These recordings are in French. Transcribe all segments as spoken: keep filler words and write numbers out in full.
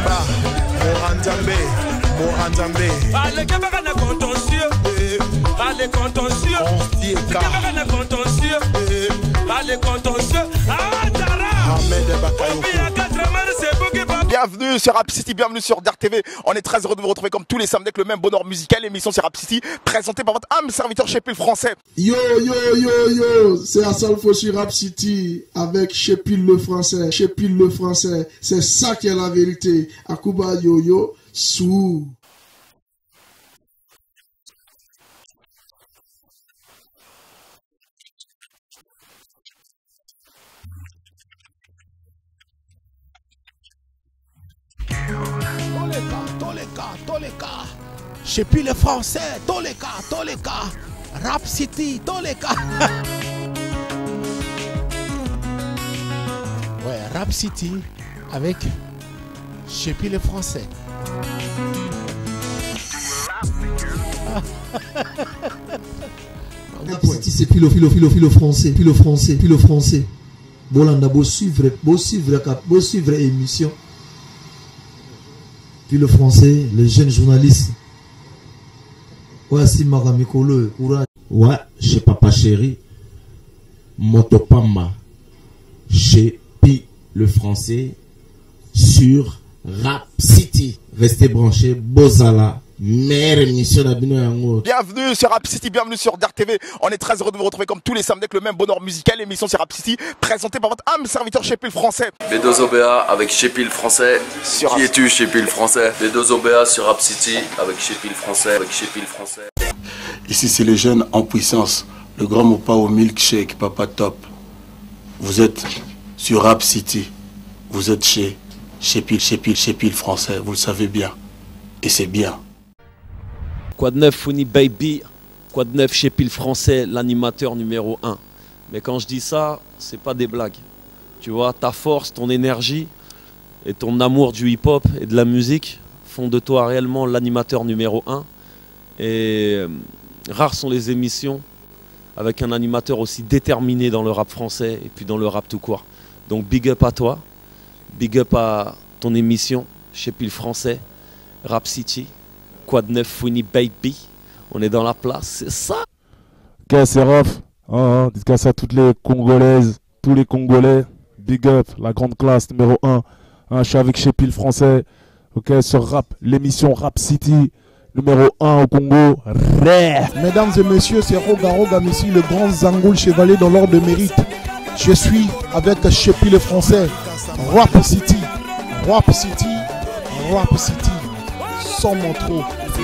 Beba, Moranzambe, Moranzambe. Allez, camarade, contentieux. Allez, contentieux. On s'y écarte. Camarade, contentieux. Allez, contentieux. Ah, Tara. Ahmed Bakayoko. Bienvenue sur Rap City, bienvenue sur D A R T V. On est très heureux de vous retrouver comme tous les samedis avec le même bonheur musical. L'émission c'est Rap City, présentée par votre âme serviteur Chépil Français. Yo yo yo yo, c'est Assalfo sur Rap City avec Chépil le Français. Chépil le Français, c'est ça qui est la vérité. Akuba yo yo, sous. Toleka, Toleka, Chépil le Français, Toleka, Toleka, Rap City, Toleka. Ouais, Rap City avec Chépil le Français. Rap City c'est pile filo filo filo français, pile français, pile français. Bolanda beau suivre, beau suivre, beau suivre émission. Puis le français, les jeunes journalistes. Ouais, si Maramikolo, courage. Ouais, chez Papa Chéri, Motopama, chez Pi le français, sur Rap City. Restez branchés, Bozala. Meilleure émission d'Abino. Bienvenue sur Rap City, bienvenue sur D A R T V. On est très heureux de vous retrouver comme tous les samedis avec le même bonheur musical. L'émission c'est Rap City, présentée par votre âme serviteur Chépil Français. B deux O B A avec Chépil Français. Sur Qui es-tu Chépil Français? B deux O B A sur Rap City avec Chépil Français, avec Chépil Français. Ici c'est les jeunes en puissance, le grand Mopa au milkshake, Papa Top. Vous êtes sur Rap City, vous êtes chez Chépil, Chépil, Chépil Français, vous le savez bien. Et c'est bien. Quoi de neuf, Founi Baby, quoi de neuf, Chépil Français, l'animateur numéro un. Mais quand je dis ça, c'est pas des blagues. Tu vois, ta force, ton énergie et ton amour du hip-hop et de la musique font de toi réellement l'animateur numéro un. Et euh, rares sont les émissions avec un animateur aussi déterminé dans le rap français et puis dans le rap tout court. Donc big up à toi, big up à ton émission, Chépil Français, Rap City. Quoi de neuf, Founi Baby, on est dans la place, c'est ça. Ok, c'est Raph, hein, dédicace à toutes les Congolaises, tous les Congolais, big up, la grande classe numéro un, hein, je suis avec Chépil Français, ok, sur Rap, l'émission Rap City, numéro un au Congo, Rêve. Mesdames et messieurs, c'est Roga Roga Messi, le grand Zangoul chevalier dans l'ordre de mérite. Je suis avec Chépil le Français, Rap City, Rap City, Rap City. Sans mon trop.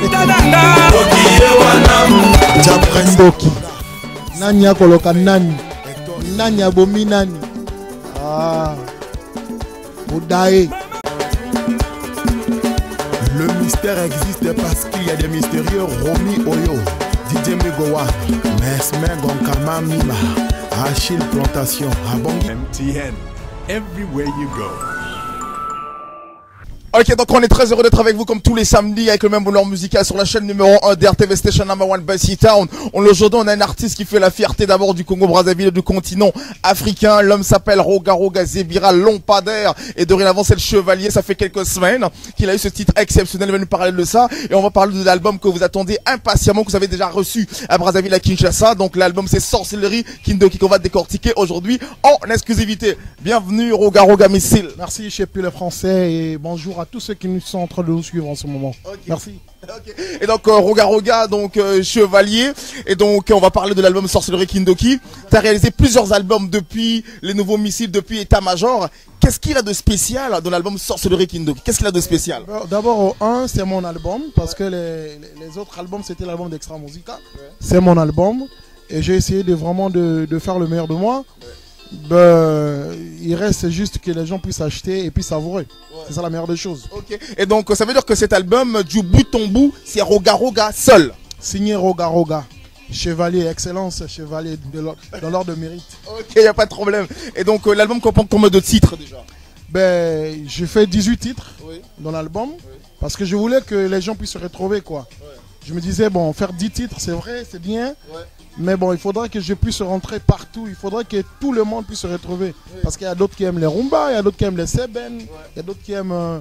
Doki. Nanya koloka nani. Nanya bomi nani. Ah. Boudae. Le mystère existe parce qu'il y a des mystérieux. Romy Oyo, D J Megowa, Mesmer Gonkama Mima, Achille Plantation, Abongi. M T N, everywhere you go. Ok, donc on est très heureux d'être avec vous comme tous les samedis avec le même bonheur musical sur la chaîne numéro un D A R T V Station number one Bassy Town. On, aujourd'hui, on a un artiste qui fait la fierté d'abord du Congo-Brazzaville et du continent africain. L'homme s'appelle Roga Roga Zebira Lompadaire et dorénavant c'est le chevalier. Ça fait quelques semaines qu'il a eu ce titre exceptionnel. Il va nous parler de ça et on va parler de l'album que vous attendez impatiemment, que vous avez déjà reçu à Brazzaville, à Kinshasa. Donc l'album c'est Sorcellerie Kindoki qu'on va décortiquer aujourd'hui en exclusivité. Bienvenue Roga Roga Missile. Merci Chépil le Français et bonjour à tous ceux qui sont en train de nous suivre en ce moment. Okay. Merci. Okay. Et donc euh, Roga Roga, donc euh, chevalier, et donc on va parler de l'album Sorcellerie Kindoki. Tu as réalisé plusieurs albums depuis Les Nouveaux Missiles, depuis État Major. Qu'est-ce qu'il a de spécial dans l'album Sorcellerie Kindoki? Qu'est-ce qu'il a de spécial? D'abord au un, c'est mon album, parce que les, les autres albums c'était l'album d'Extra Musica. Ouais. C'est mon album et j'ai essayé de vraiment de, de faire le meilleur de moi. Ouais. Ben, il reste juste que les gens puissent acheter et puis savourer. Ouais. C'est ça la meilleure des choses. Okay. Et donc ça veut dire que cet album, du bout en bout, c'est Roga Roga seul. Signé Roga Roga. Chevalier, excellence, chevalier de dans l'ordre de mérite. Ok, il n'y a pas de problème. Et donc euh, l'album comprend combien de titres déjà? Ben, j'ai fait dix-huit titres oui. dans l'album. Oui. Parce que je voulais que les gens puissent se retrouver quoi. Ouais. Je me disais, bon, faire dix titres, c'est vrai, c'est bien. Ouais. Mais bon, il faudrait que je puisse rentrer partout. Il faudrait que tout le monde puisse se retrouver. Oui. Parce qu'il y a d'autres qui aiment les rumba, il y a d'autres qui aiment les seben, ouais. il y a d'autres qui aiment euh,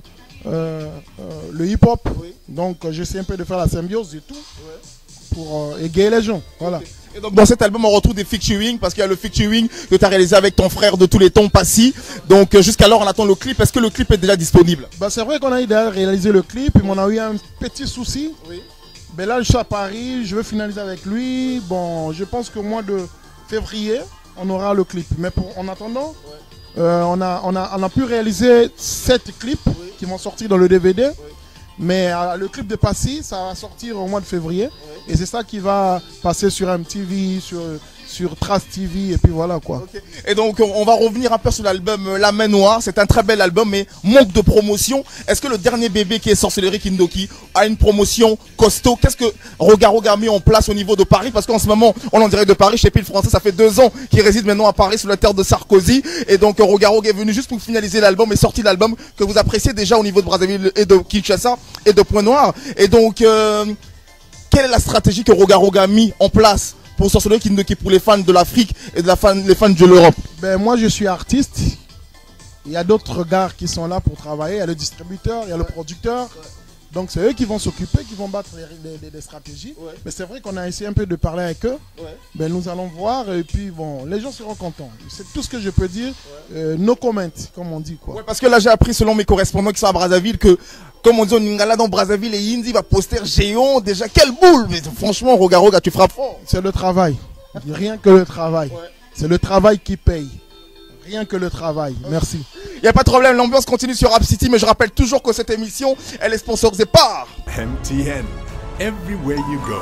euh, euh, le hip-hop. Oui. Donc j'essaie un peu de faire la symbiose et tout ouais. pour euh, égayer les gens. Voilà. Okay. Et donc dans cet album on retrouve des featuring parce qu'il y a le featuring que tu as réalisé avec ton frère de tous les temps, Passy. Donc euh, jusqu'alors on attend le clip. Est-ce que le clip est déjà disponible? Bah, c'est vrai qu'on a déjà réalisé le clip, mais on a eu un petit souci. Oui. Ben là je suis à Paris, je veux finaliser avec lui. Bon, je pense qu'au mois de février on aura le clip. Mais pour, en attendant, ouais. euh, on, a, on, a, on a pu réaliser sept clips oui. qui vont sortir dans le D V D. Oui. Mais euh, le clip de Passy, ça va sortir au mois de février. Oui. Et c'est ça qui va passer sur M T V, sur, sur Trace T V, et puis voilà quoi. Okay. Et donc on va revenir un peu sur l'album La Main Noire. C'est un très bel album, mais manque de promotion. Est-ce que le dernier bébé qui est Sorcellerie Kindoki a une promotion costaud? Qu'est-ce que Roga Roga a mis en place au niveau de Paris? Parce qu'en ce moment, on en dirait de Paris, chez Pile Français, ça fait deux ans qu'il réside maintenant à Paris, sous la terre de Sarkozy. Et donc Roga Roga est venu juste pour finaliser l'album et sortir l'album que vous appréciez déjà au niveau de Brazzaville et de Kinshasa et de Point Noir. Et donc, euh, quelle est la stratégie que Roga Roga a mis en place pour Sorcellerie Kindoki pour les fans de l'Afrique et de la fan, les fans de l'Europe? Ben moi je suis artiste. Il y a d'autres gars qui sont là pour travailler. Il y a le distributeur, il y a le producteur. Donc c'est eux qui vont s'occuper, qui vont battre les, les, les stratégies. Ouais. Mais c'est vrai qu'on a essayé un peu de parler avec eux. Ouais. Ben nous allons voir et puis bon, les gens seront contents. C'est tout ce que je peux dire. Ouais. Euh, no comment, comme on dit quoi. Ouais, parce que là j'ai appris selon mes correspondants qui sont à Brazzaville que, comme on dit au Ningala dans Brazzaville, et Indy va poster géant déjà. Quelle boule! Mais franchement, Roga Roga, tu frappes fort. C'est le travail. Rien que le travail. Ouais. C'est le travail qui paye. Rien que le travail. Merci. Il n'y a pas de problème, l'ambiance continue sur Rap City, mais je rappelle toujours que cette émission, elle est sponsorisée par M T N, everywhere you go.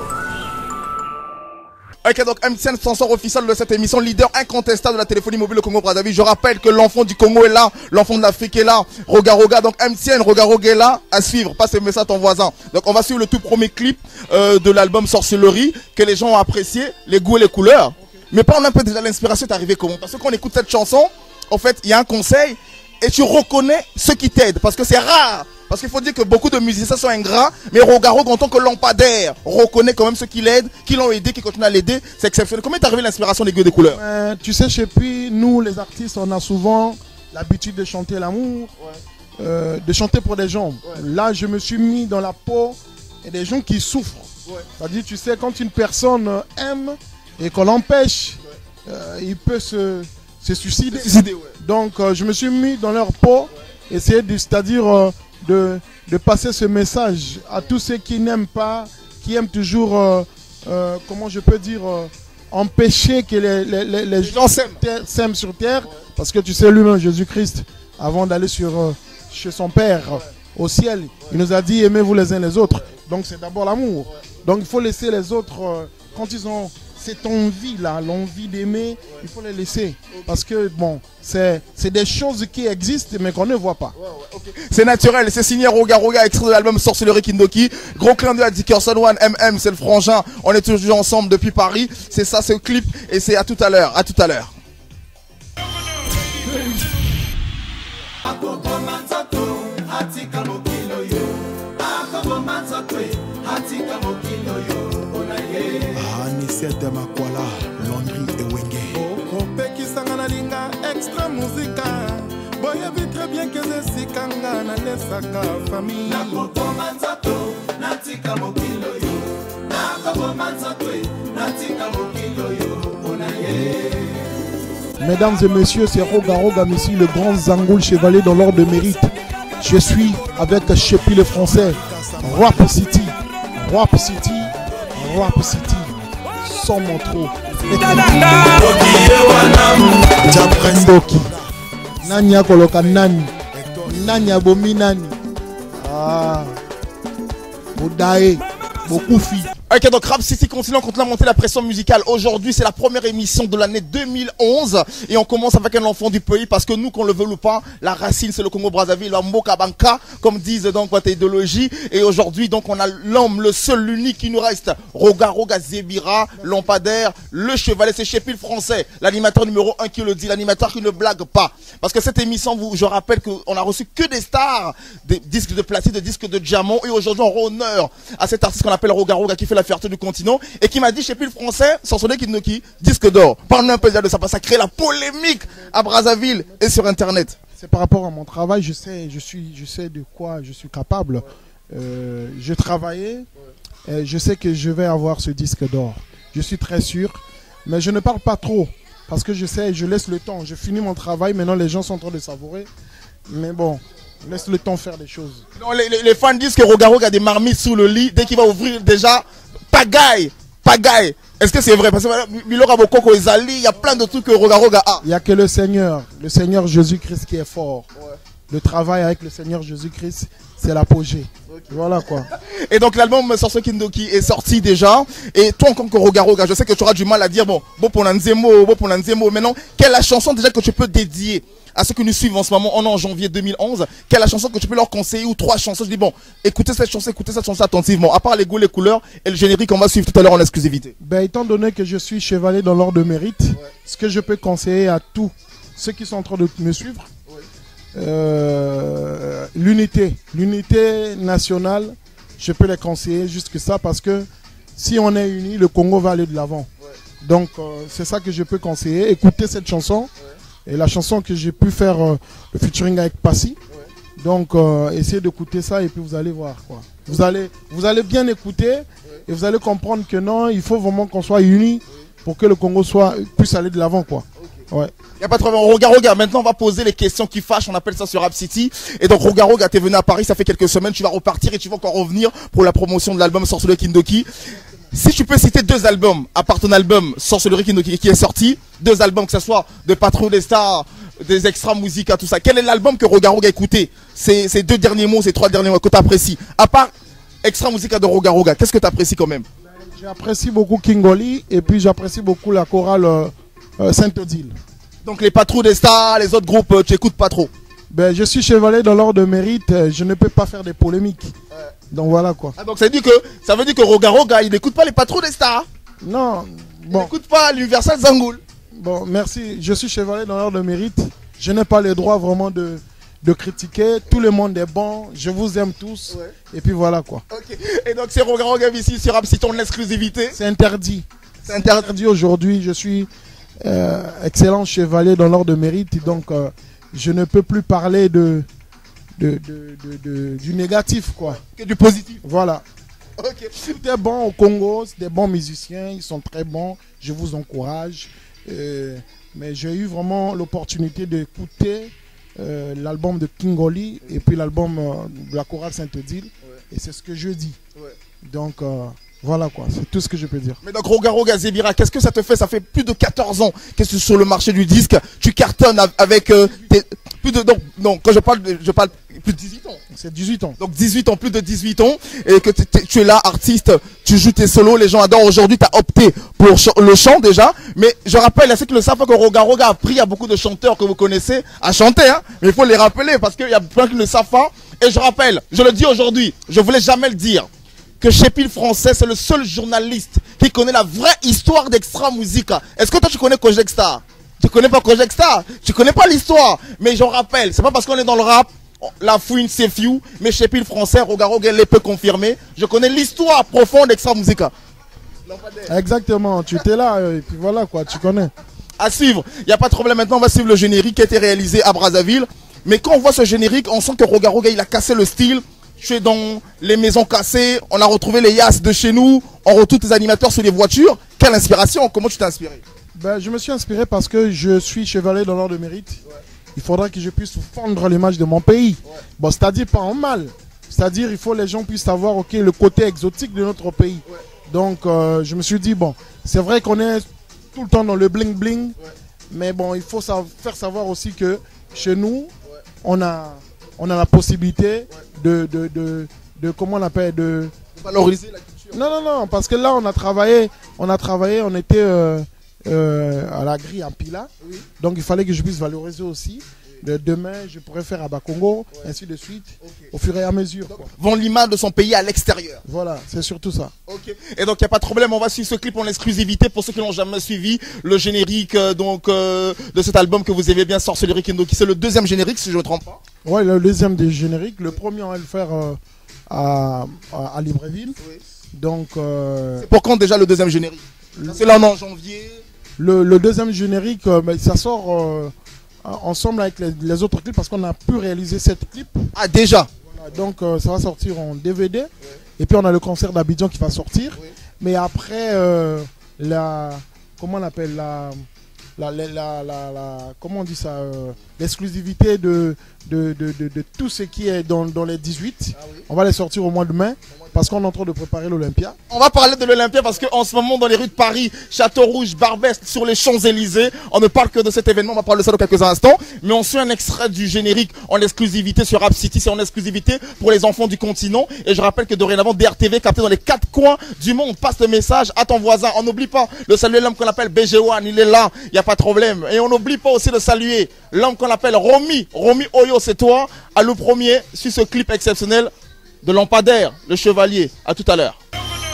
Ok, donc M T N, sponsor officiel de cette émission, leader incontestable de la téléphonie mobile au Congo-Brazzaville. Je rappelle que l'enfant du Congo est là, l'enfant de l'Afrique est là, Roga Roga, donc M T N, Roga Roga est là, à suivre, passe le message à ton voisin. Donc on va suivre le tout premier clip euh, de l'album Sorcellerie, que les gens ont apprécié, les goûts et les couleurs. Okay. Mais parle un peu déjà, l'inspiration est arrivée comment? Parce que quand on écoute cette chanson, en fait, il y a un conseil et tu reconnais ceux qui t'aident. Parce que c'est rare. Parce qu'il faut dire que beaucoup de musiciens sont ingrats. Mais Roga Roga, en tant que lampadaire, reconnaît quand même ceux qui l'aident, qui l'ont aidé, qui continuent à l'aider. C'est exceptionnel. Comment est arrivé l'inspiration des goûts et des couleurs? euh, Tu sais, chez Puis, nous, les artistes, on a souvent l'habitude de chanter l'amour, ouais. euh, de chanter pour des gens. Ouais. Là, je me suis mis dans la peau et des gens qui souffrent. Ouais. C'est-à-dire, tu sais, quand une personne aime et qu'on l'empêche, ouais. euh, il peut se... se suicider. suicider ouais. Donc euh, je me suis mis dans leur peau, ouais. essayer de, c'est-à-dire euh, de, de passer ce message à tous ceux qui n'aiment pas, qui aiment toujours, euh, euh, comment je peux dire, euh, empêcher que les, les, les, les gens s'aiment sur terre. Ouais. Parce que tu sais, lui-même, Jésus-Christ, avant d'aller sur euh, chez son Père, ouais. au ciel, ouais. il nous a dit aimez-vous les uns les autres. Ouais. Donc c'est d'abord l'amour. Ouais. Donc il faut laisser les autres, euh, quand ils ont cette envie-là, l'envie d'aimer, ouais. il faut les laisser. Okay. Parce que, bon, c'est des choses qui existent, mais qu'on ne voit pas. Ouais, ouais, okay. C'est naturel, c'est signé Roga Roga, extrait de l'album Sorcellerie Kindoki. Gros clin d'œil à Dickerson One, M M, c'est le frangin. On est toujours ensemble depuis Paris. C'est ça, c'est le clip. Et c'est à tout à l'heure. À tout à l'heure. De Makwala, Landry et Wenge. Kopeki sangana linga extra musica. Boya vit très bien que c'est si kanga na lesaka famille. Na kopo manzato, na tika mokilo yo. Na kopo manzato, na tika mokilo yo. Onaye. Mesdames et messieurs, c'est Roga Roga ici, le grand Zangoul chevalier dans l'ordre de mérite. Je suis avec Chepi le français, Rap City, Rap City, Rap City. Sans mon trop. Doki. Nanya koloka nani. Nanya bomi nani. Ah. Bodae. Bokufi. Ok, donc Rap City continue, on continue à monter la pression musicale. Aujourd'hui, c'est la première émission de l'année deux mille onze. Et on commence avec un enfant du pays parce que nous, qu'on le veut ou pas, la racine, c'est le Congo-Brazzaville, la Mboka Banka, comme disent donc votre idéologie. Et aujourd'hui, donc, on a l'homme, le seul, l'unique qui nous reste. Roga Roga Zebira, lampadaire, le chevalier, c'est Chepi le français. L'animateur numéro un qui le dit, l'animateur qui ne blague pas. Parce que cette émission, vous, je rappelle qu'on a reçu que des stars, des disques de platine, des disques de diamant. Et aujourd'hui, on rend honneur à cet artiste qu'on appelle Roga Roga qui fait la fierté du continent et qui m'a dit chez Pile Français, Sorcellerie Kindoki, disque d'or. Parle-nous un peu déjà de ça parce que ça crée la polémique à Brazzaville et sur internet. C'est par rapport à mon travail, je sais, je suis, je sais de quoi je suis capable. Ouais. Euh, je travaillais, ouais. Et je sais que je vais avoir ce disque d'or. Je suis très sûr, mais je ne parle pas trop parce que je sais, je laisse le temps. Je finis mon travail, maintenant les gens sont en train de savourer. Mais bon, laisse le temps faire des choses. Non, les, les, les fans disent que Rogaroga a des marmites sous le lit. Dès qu'il va ouvrir déjà, pagaille, pagaille. Est-ce que c'est vrai? Parce que Milora Bokoko et Zali, il y a plein de trucs que Rogaroga a. Il n'y a que le Seigneur, le Seigneur Jésus-Christ qui est fort. Ouais. Le travail avec le Seigneur Jésus-Christ, c'est l'apogée. Okay. Voilà quoi. Et donc l'album Sorcerer Kindoki est sorti déjà. Et toi, en tant que Rogaroga, je sais que tu auras du mal à dire, bon, bon pour Nanzemo, bon pour Nanzemo. Maintenant, quelle est la chanson déjà que tu peux dédier à ceux qui nous suivent en ce moment? On est en janvier deux mille onze. Quelle est la chanson que tu peux leur conseiller, ou trois chansons? Je dis, bon, écoutez cette chanson, écoutez cette chanson attentivement. À part les goûts, les couleurs et le générique, on va suivre tout à l'heure en exclusivité. Ben, étant donné que je suis chevalier dans l'ordre de mérite, ouais. Ce que je peux conseiller à tous ceux qui sont en train de me suivre, ouais. euh, l'unité, l'unité nationale, je peux les conseiller jusque ça, parce que si on est unis, le Congo va aller de l'avant. Ouais. Donc, euh, c'est ça que je peux conseiller. Écoutez cette chanson. Ouais. Et la chanson que j'ai pu faire, euh, le featuring avec Passy. Ouais. Donc, euh, essayez d'écouter ça et puis vous allez voir, quoi. Vous allez, vous allez bien écouter, ouais. Et vous allez comprendre que non, il faut vraiment qu'on soit unis, ouais. Pour que le Congo soit, puisse aller de l'avant, quoi. Okay. Ouais. Il n'y a pas de problème. Rogaroga, maintenant on va poser les questions qui fâchent, on appelle ça sur Rap City. Et donc Rogaroga, t'es venu à Paris, ça fait quelques semaines, tu vas repartir et tu vas encore revenir pour la promotion de l'album Sorcerer Kindoki. Si tu peux citer deux albums, à part ton album Sorcerer Kindoki qui est sorti, deux albums, que ce soit de Patrouille des Stars, des Extra Musica, tout ça, quel est l'album que Rogaroga a écouté? Ces, ces deux derniers mots, ces trois derniers mots que tu apprécies, à part Extra Musica de Rogaroga, qu'est-ce que tu apprécies quand même? J'apprécie beaucoup Kingoli et puis j'apprécie beaucoup la chorale euh, euh, Sainte-Odile. Donc les Patrouilles des Stars, les autres groupes, euh, tu écoutes pas trop? Ben, je suis chevalier dans l'ordre de mérite, je ne peux pas faire des polémiques. Ouais. Donc voilà quoi. Ah, donc ça veut dire que, ça veut dire que Rogaroga, il n'écoute pas les Patrouilles des Stars? Non. Bon. Il n'écoute pas l'Universal Zangoul? Bon, merci. Je suis chevalier dans l'ordre de mérite. Je n'ai pas le droit vraiment de, de critiquer. Tout le monde est bon. Je vous aime tous. Ouais. Et puis voilà quoi. Ok. Et donc c'est Rogaroga ici sur Rap City en exclusivité. C'est interdit. C'est interdit aujourd'hui. Je suis euh, excellent chevalier dans l'ordre de mérite. Donc euh, je ne peux plus parler de, de, de, de, de, du négatif quoi. Que du positif. Voilà. Ok. Tout est bon au Congo. C'est des bons musiciens. Ils sont très bons. Je vous encourage. Euh, mais j'ai eu vraiment l'opportunité d'écouter euh, l'album de Kingoli et puis l'album euh, de la chorale Sainte-Odile. Ouais. Et c'est ce que je dis. Ouais. Donc euh, voilà quoi, c'est tout ce que je peux dire. Mais donc Rogaroga Zebira, qu'est-ce que ça te fait? Ça fait plus de quatorze ans que tu es sur le marché du disque. Tu cartonnes avec euh, tes, plus de... Non, non, quand je parle, de, je parle plus de dix-huit ans. C'est dix-huit ans. Donc dix-huit ans, plus de dix-huit ans. Et que t es, tu es là, artiste, tu joues tes solos, les gens adorent. Aujourd'hui, tu as opté pour ch le chant déjà. Mais je rappelle, c'est que le savent pas que Rogaroga a appris à beaucoup de chanteurs que vous connaissez à chanter. Hein. Mais il faut les rappeler parce qu'il y a plein qui ne le savent pas. Et je rappelle, je le dis aujourd'hui, je voulais jamais le dire, que Chépil Français, c'est le seul journaliste qui connaît la vraie histoire d'Extra Musica. Est-ce que toi tu connais Kojek Star? Tu connais pas Kojek Star? Tu connais pas l'histoire? Mais j'en rappelle, c'est pas parce qu'on est dans le rap, la fouine c'est few, mais Chépil Français, Rogaroga les peut confirmer. Je connais l'histoire profonde d'Extra Musica. Exactement, tu étais là et puis voilà quoi, tu connais. À suivre, il n'y a pas de problème. Maintenant on va suivre le générique qui a été réalisé à Brazzaville. Mais quand on voit ce générique, on sent que Rogaroga il a cassé le style. Tu es dans les maisons cassées, on a retrouvé les yas de chez nous, on retrouve tes animateurs sur les voitures. Quelle inspiration? Comment tu t'es inspiré? Ben, je me suis inspiré parce que je suis chevalier dans l'ordre de mérite. Ouais. Il faudra que je puisse fendre l'image de mon pays. Ouais. Bon, c'est-à-dire pas en mal. C'est-à-dire il faut que les gens puissent savoir ok, le côté exotique de notre pays. Ouais. Donc euh, je me suis dit, bon, c'est vrai qu'on est tout le temps dans le bling-bling. Ouais. Mais bon, il faut sa faire savoir aussi que chez nous, ouais. on a... on a la possibilité ouais. de, de, de, de, comment on appelle, de... de valoriser la culture. Non, non, non, parce que là, on a travaillé, on a travaillé, on était euh, euh, à la grille en Pila. Oui. Donc, il fallait que je puisse valoriser aussi. Oui. Demain, je pourrais faire à Bakongo, ouais. ainsi de suite, okay. au fur et à mesure. Donc, vendre l'image de son pays à l'extérieur. Voilà, c'est surtout ça. Okay. Et donc, il n'y a pas de problème, on va suivre ce clip en exclusivité pour ceux qui n'ont jamais suivi le générique euh, donc, euh, de cet album que vous aimez bien, Sorcerer Kindoki. C'est le deuxième générique, si je ne me trompe pas. Ouais, le deuxième des génériques. Le premier, on va le faire euh, à, à, à Libreville. Oui. Donc, euh, c'est pour quand déjà le deuxième générique? C'est là en janvier. Le, le deuxième générique, euh, mais ça sort euh, ensemble avec les, les autres clips parce qu'on a pu réaliser sept clips. Ah déjà voilà, donc euh, ça va sortir en D V D. Oui. Et puis on a le concert d'Abidjan qui va sortir. Oui. Mais après, euh, la... Comment on appelle la... La, la, la, la, la, comment on dit ça euh, l'exclusivité de de, de, de, de tout ce qui est dans, dans les dix-huit. Ah oui. On va les sortir au mois de mai parce qu'on est en train de préparer l'Olympia. On va parler de l'Olympia parce qu'en ce moment dans les rues de Paris, Château-Rouge, Barbès, sur les Champs-Élysées, on ne parle que de cet événement, on va parler de ça dans quelques instants, mais on suit un extrait du générique en exclusivité sur Rap City, c'est en exclusivité pour les enfants du continent et je rappelle que dorénavant D R T V capté dans les quatre coins du monde, passe le message à ton voisin, on n'oublie pas de saluer l'homme qu'on appelle B G One, il est là, il n'y a pas de problème, et on n'oublie pas aussi de saluer l'homme qu'on appelle Romy, Romy Oyo, c'est toi, à le premier, sur ce clip exceptionnel de Lampadaire, le chevalier. À tout à l'heure. Un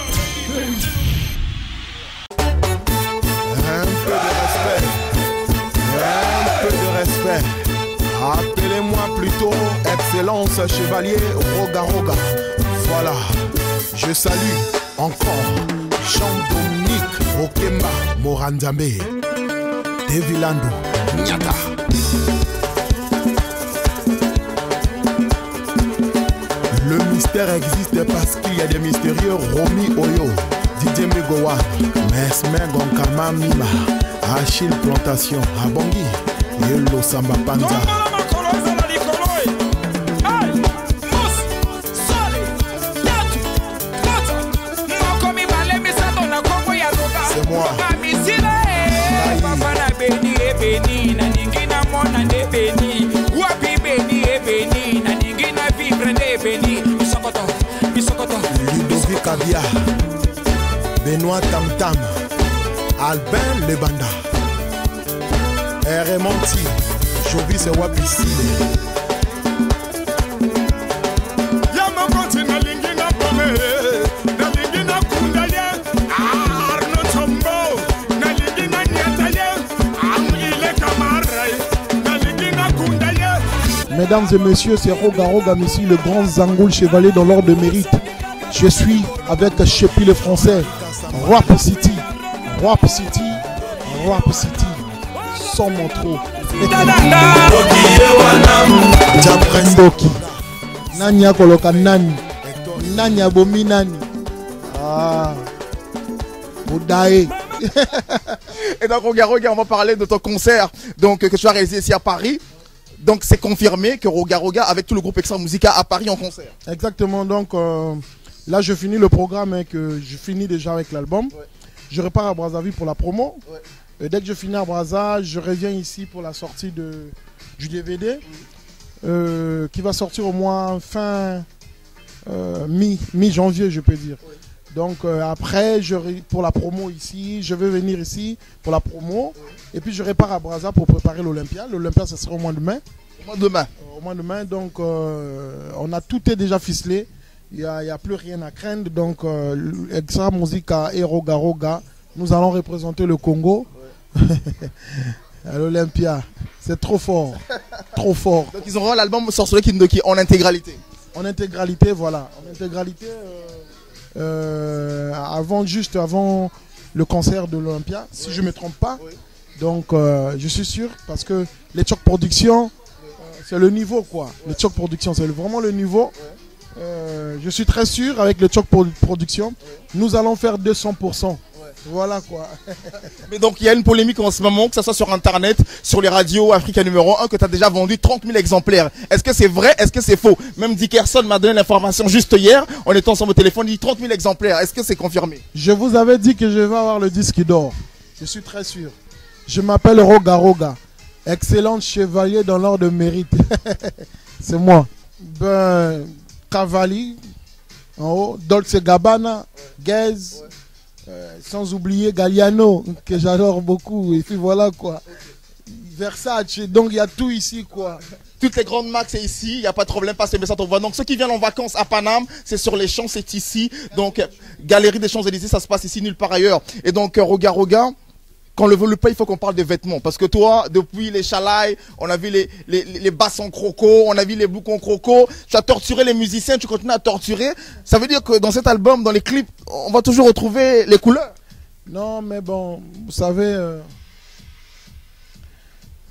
peu de respect. Un peu de respect. Appelez-moi plutôt Excellence Chevalier Roga Roga. Voilà. Je salue encore Jean-Dominique Okemba Morandambe. Devilando Nyata. Le mystère existe parce qu'il y a des mystérieux. Romy Oyo, Didier Megowa, Mesmer Gonkama Mima, Achille Plantation, Abongi, Yelo Samba Panza. C'est moi. Ludovic Kabia, Benoît Tam Tam, Albin Lebanda, R. Monti, Jovis et Wapisi. Mesdames et messieurs, c'est Roga Roga Messi, le grand Zangoul chevalier dans l'ordre de mérite. Je suis avec Chepi le français, Rap City, Rap City, Rap City, sans mon trop. Ndoki, Nanya Koloka Nani, Nanya Bomi Nani, ah, Boudae. Et donc, Roga Roga, on va parler de ton concert donc, que tu as réalisé ici à Paris. Donc c'est confirmé que Roga Roga avec tout le groupe Extra Musica à Paris en concert. Exactement, donc euh, là je finis le programme et que je finis déjà avec l'album. Ouais. Je repars à Brazzaville pour la promo. Ouais. Et dès que je finis à Brazzaville, je reviens ici pour la sortie de, du D V D. Oui. Euh, qui va sortir au moins fin euh, mi, mi-janvier je peux dire. Oui. Donc euh, après, je, pour la promo ici, je vais venir ici pour la promo. Oui. Et puis je repars à Brazza pour préparer l'Olympia. L'Olympia, ce sera au mois de mai. Au mois de mai. Euh, au mois de mai, donc euh, on a tout est déjà ficelé. Il n'y a, a plus rien à craindre. Donc euh, Extra Musica et Roga Roga, nous allons représenter le Congo. Oui. À l'Olympia. C'est trop fort. Trop fort. Donc ils auront l'album Sorceleur Kindoki en intégralité. En intégralité, voilà. En intégralité... Euh, Euh, avant, juste avant le concert de l'Olympia, si oui. je ne me trompe pas. Oui. Donc, euh, je suis sûr, parce que les Choc Productions, oui. euh, c'est le niveau, quoi. Oui. Les Choc Productions, c'est vraiment le niveau. Oui. Euh, je suis très sûr, avec les Choc Productions, oui. nous allons faire deux cents pour cent. Oui. Voilà, quoi. Mais donc, il y a une polémique en ce moment, que ce soit sur Internet, sur les radios Africa numéro un, que tu as déjà vendu trente mille exemplaires. Est-ce que c'est vrai? Est-ce que c'est faux? Même Dickerson m'a donné l'information juste hier, en étant sur mon téléphone, il dit trente mille exemplaires. Est-ce que c'est confirmé? Je vous avais dit que je vais avoir le disque d'or. Je suis très sûr. Je m'appelle Roga Roga. Excellent chevalier dans l'ordre de mérite. C'est moi. Ben, Cavalli, en haut, Dolce Gabbana, Guez. Ouais. Euh, sans oublier Galliano, que j'adore beaucoup. Et puis voilà quoi. Versace, donc il y a tout ici quoi. Toutes les grandes marques c'est ici, il n'y a pas de problème, passe le message on voit. Donc ceux qui viennent en vacances à Paname, c'est sur les champs, c'est ici. Donc Galerie des Champs-Élysées, ça se passe ici, nulle part ailleurs. Et donc Roga Roga, quand on le veut le pas, il faut qu'on parle des vêtements. Parce que toi, depuis les chalaïs, on a vu les, les, les bassons croco, on a vu les boucons croco. Tu as torturé les musiciens, tu continues à torturer. Ça veut dire que dans cet album, dans les clips, on va toujours retrouver les couleurs. Non, mais bon, vous savez, euh,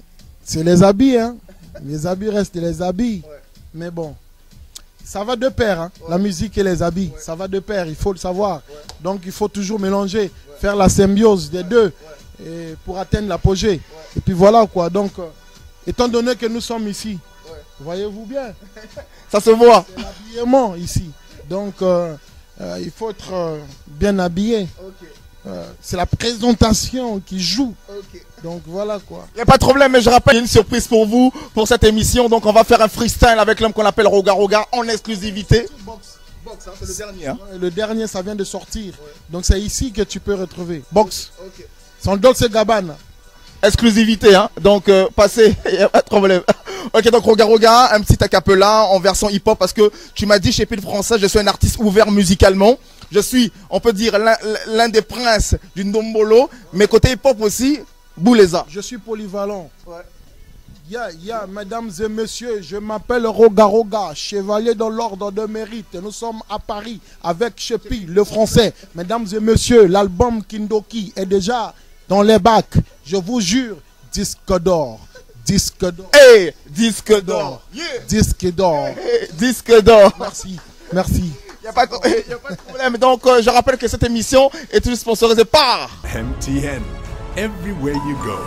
C'est les habits, hein. Les habits restent les habits. Ouais. Mais bon, ça va de pair, hein. Ouais. La musique et les habits, ouais. Ça va de pair, il faut le savoir. Ouais. Donc il faut toujours mélanger, ouais. Faire la symbiose des deux, ouais. Et pour atteindre l'apogée. Ouais. Et puis voilà quoi. Donc, euh, étant donné que nous sommes ici, ouais. Voyez-vous bien, ça se voit. C'est l'habillement ici. Donc euh, euh, il faut être euh, bien habillé. Okay. Euh, c'est la présentation qui joue. Okay. Donc voilà quoi. Il n'y a pas de problème, mais je rappelle, il y a une surprise pour vous, pour cette émission. Donc on va faire un freestyle avec l'homme qu'on appelle Roga Roga en exclusivité. Box, box, hein, c'est le dernier. Hein. Le dernier, ça vient de sortir. Ouais. Donc c'est ici que tu peux retrouver. Box. Okay. Son Dolce Gabbana. Exclusivité, hein. Donc euh, passez, il n'y a pas de problème. Ok, donc Roga Roga, un petit acapella en version hip-hop parce que tu m'as dit chez Pile Français, je suis un artiste ouvert musicalement. Je suis, on peut dire, l'un des princes du Ndombolo, mais côté hip-hop aussi, Bouleza. Je suis polyvalent. Ouais. Yeah, yeah, mesdames et messieurs, je m'appelle Roga Roga, chevalier dans l'ordre de mérite. Nous sommes à Paris avec Chepi, le français. Mesdames et messieurs, l'album Kindoki est déjà dans les bacs. Je vous jure, disque d'or. Disque d'or. Hey, disque d'or. Yeah. Disque d'or. Hey, disque d'or. Merci, merci. Il n'y a, a pas de problème. Donc, euh, je rappelle que cette émission est toujours sponsorisée par M T N. Everywhere you go.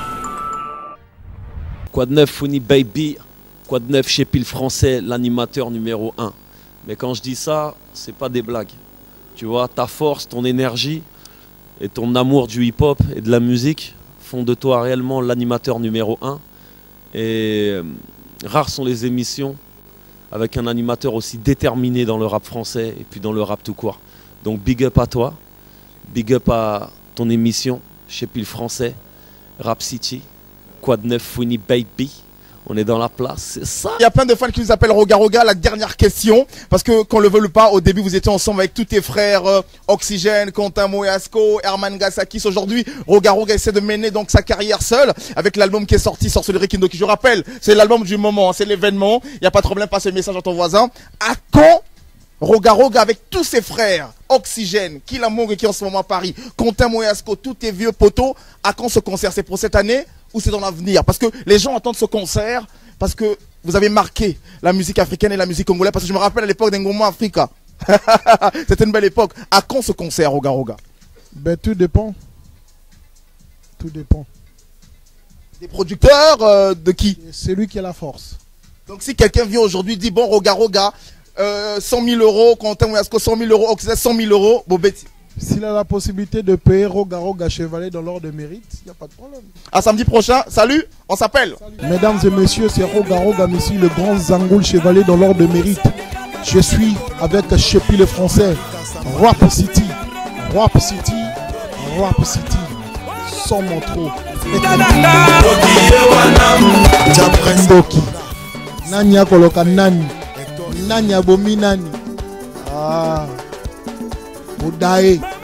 Quoi de neuf, Founi Baby? Quoi de neuf, chez Pile Français, l'animateur numéro un. Mais quand je dis ça, c'est pas des blagues. Tu vois, ta force, ton énergie et ton amour du hip-hop et de la musique font de toi réellement l'animateur numéro un. Et euh, rares sont les émissions avec un animateur aussi déterminé dans le rap français et puis dans le rap tout court. Donc big up à toi, big up à ton émission chez Pile Français, Rap City, Quoi de neuf, Founi Baby. On est dans la place, c'est ça. Il y a plein de fans qui nous appellent Roga Roga. La dernière question, parce que qu'on le veuille ou pas, au début vous étiez ensemble avec tous tes frères, euh, Oxygène, Quentin Moyasco, Herman Gassakis. Aujourd'hui, Roga Roga essaie de mener donc sa carrière seule avec l'album qui est sorti, Sorcellerie Kindoki. Je rappelle, c'est l'album du moment, c'est l'événement. Il n'y a pas de problème, passe le message à ton voisin. À quand Roga Roga avec tous ses frères, Oxygène, Kilamong qui est en ce moment à Paris, Quentin Moyasco, tous tes vieux poteaux, à quand ce concert? C'est pour cette année ou c'est dans l'avenir? Parce que les gens attendent ce concert parce que vous avez marqué la musique africaine et la musique congolaise. Parce que je me rappelle à l'époque d'Ngoma Africa. C'était une belle époque. À quand ce concert, Roga Roga? Ben tout dépend. Tout dépend. Des producteurs euh, de qui? C'est lui qui a la force. Donc si quelqu'un vient aujourd'hui dit bon Roga Roga, euh, cent mille euros, Quentin Moyasco cent mille euros, Oxygène cent mille euros, Bobetti. S'il a la possibilité de payer Roga Roga Chevalier dans l'ordre de mérite, il n'y a pas de problème. À samedi prochain, salut, on s'appelle. Mesdames et messieurs, c'est Roga Roga Messi, le grand Zangoul Chevalier dans l'ordre de mérite. Je suis avec Chepi le français, Rap City, Rap City, Rap City, sans mon trop. Ndoki, Nanya Koloka Nani, Nanya Bomi Nani. Ah. Udae